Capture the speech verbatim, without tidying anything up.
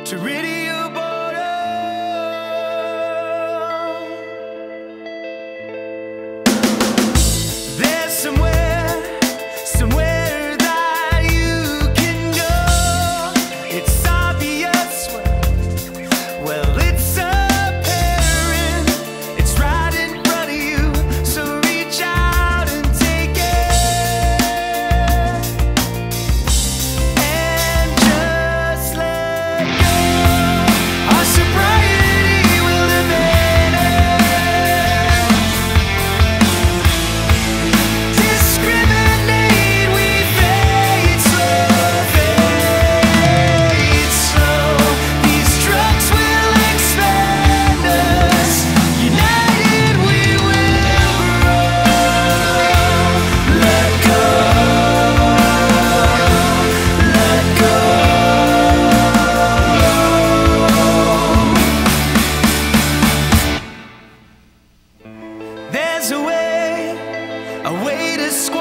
to rid your border. There's somewhere, somewhere that you can go. It's obvious, well, well it's apparent. It's right in front of you, so reach out and take it. And just let go. Our sobriety will diminish. Discriminate, we fade slow, fade slow. These drugs will expand us. United we will grow. Let go, let go. There's a way, a way to squash